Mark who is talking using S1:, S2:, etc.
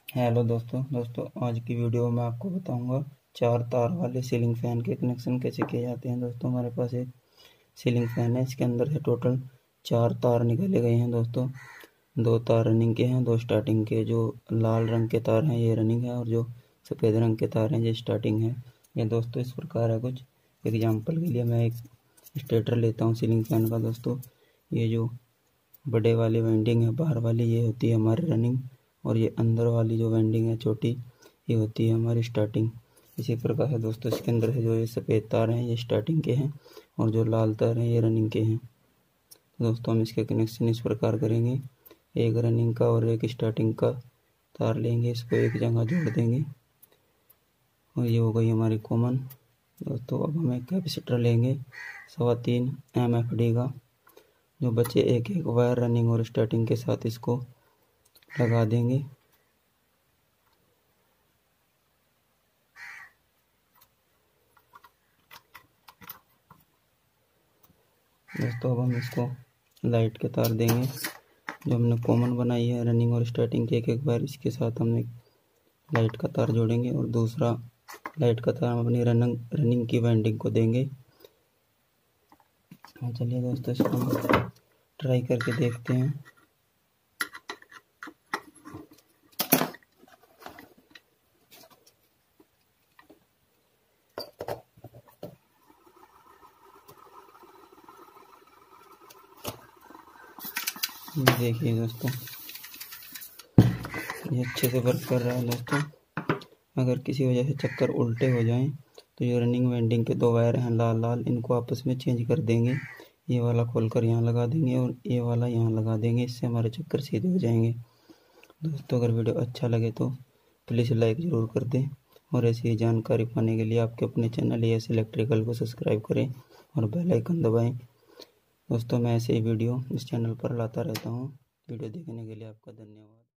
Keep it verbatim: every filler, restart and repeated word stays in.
S1: Hello दोस्तों दोस्तों आज की वीडियो में आपको बताऊंगा चार तार वाले सीलिंग फैन के कनेक्शन कैसे किए जाते हैं। दोस्तों हमारे पास एक सीलिंग फैन है, इसके अंदर से टोटल चार तार निकाले गए हैं। दोस्तों दो तार रनिंग के हैं, दो स्टार्टिंग के। जो लाल रंग के तार हैं ये रनिंग है और जो सफ़ेद रंग के तार हैं ये स्टार्टिंग है। ये दोस्तों इस प्रकार है कुछ। एग्जाम्पल के लिए मैं एक स्टेटर लेता हूँ सीलिंग फैन का। दोस्तों ये जो बड़े वाली वाइंडिंग है बाहर वाली, ये होती है हमारी रनिंग, और ये अंदर वाली जो वाइंडिंग है छोटी, ये होती है हमारी स्टार्टिंग। इसी प्रकार से दोस्तों इसके अंदर से जो ये सफ़ेद तार हैं ये स्टार्टिंग के हैं और जो लाल तार हैं ये रनिंग के हैं। तो दोस्तों हम इसके कनेक्शन इस प्रकार करेंगे। एक रनिंग का और एक स्टार्टिंग का तार लेंगे, इसको एक जगह जोड़ देंगे और ये हो गई हमारी कॉमन। दोस्तों अब हम एक कैपेसिटर लेंगे सवा तीन एम एफ डी का। जो बचे एक एक वायर रनिंग और स्टार्टिंग के साथ इसको लगा देंगे। दोस्तों अब हम इसको लाइट के तार देंगे। जो हमने कॉमन बनाई है रनिंग और स्टार्टिंग के एक एक वायर, इसके साथ हम एक लाइट का तार जोड़ेंगे और दूसरा लाइट का तार हम अपनी रनिंग रनिंग की वाइंडिंग को देंगे। चलिए दोस्तों इसको हम ट्राई करके देखते हैं। देखिए दोस्तों ये अच्छे से वर्क कर रहा है। दोस्तों अगर किसी वजह से चक्कर उल्टे हो जाएं तो ये रनिंग वाइंडिंग के दो वायर हैं लाल लाल, इनको आपस में चेंज कर देंगे। ये वाला खोलकर यहाँ लगा देंगे और ये वाला यहाँ लगा देंगे, इससे हमारे चक्कर सीधे हो जाएंगे। दोस्तों अगर वीडियो अच्छा लगे तो प्लीज़ लाइक ज़रूर कर दें और ऐसी जानकारी पाने के लिए आपके अपने चैनल एस इलेक्ट्रिकल को सब्सक्राइब करें और बेल आइकन दबाएं। दोस्तों मैं ऐसे ही वीडियो इस चैनल पर लाता रहता हूँ। वीडियो देखने के लिए आपका धन्यवाद।